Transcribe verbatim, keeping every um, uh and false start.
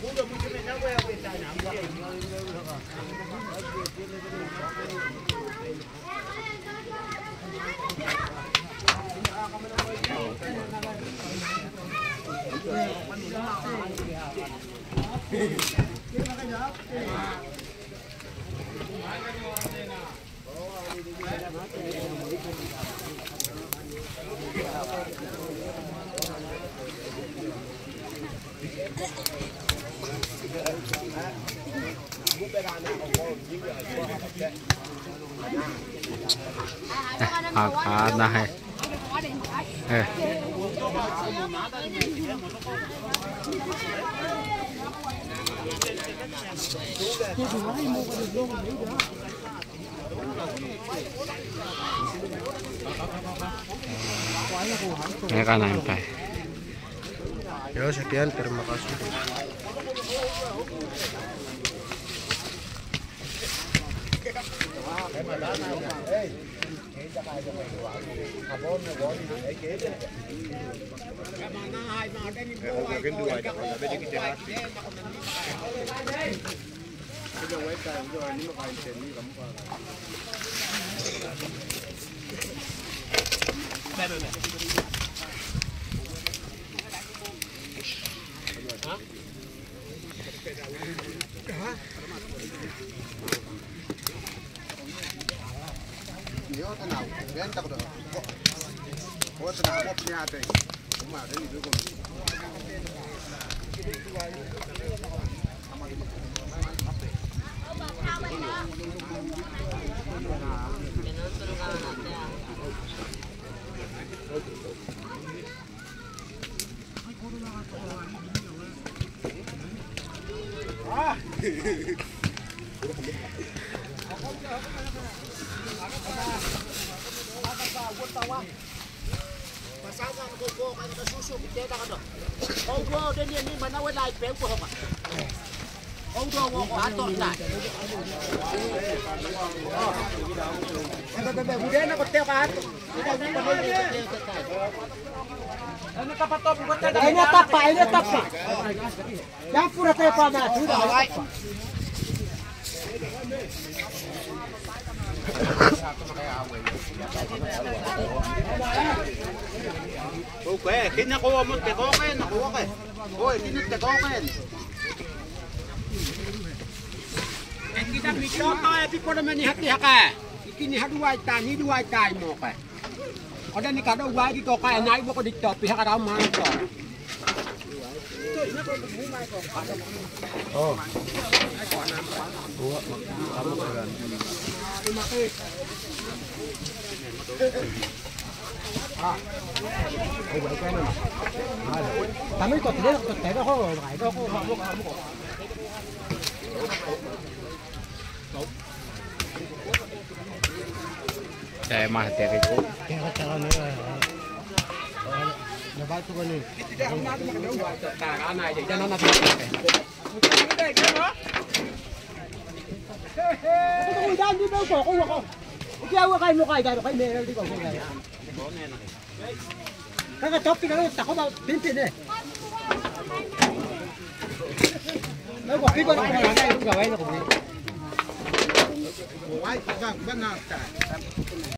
à à này ê ini kan sampai. Ya sekian, terima kasih. Nhớ thế nào đến tao được có thế nào bóp nhà thì cũng mà đến đi con Masakan gogo kan ka susu biteda ka do. Gogo den ni mana we lai pe ko ha. Gogo wo ko ato na. Bebe bebe udah na ko te ka ato. Ano ka patop ko ta. Ay na tapa, ay na tapa. Yang pura te pa na. Sudah. Oke, kini ako mo te koken, ako ke. Oy, kini te koken. En kita mitoto e piporo meni hati haka. Ikini haduai ta ni duai tai mo ka. Oda ni kada uai ki ko ka nai mo ko dikto pi haka ra ma to. Oh. Dua, kamu kan. Ah. Oh, vậy cái này. Tao mới có thể có thể nó không rồi, phải nó không không không không. Đây mà tiệt cái cú. Cái cái cái này. Nó bao nhiêu con này? Cả cái này để cho nó nằm. Cái đang đi đâu có không không? Cái cái một cái cái cái này đi còn cái này. Cái cái chóp cái nó tao có bao pin pin này. Nó có pin có nó cái này cũng cái nó cũng. Wai, bang, bang na.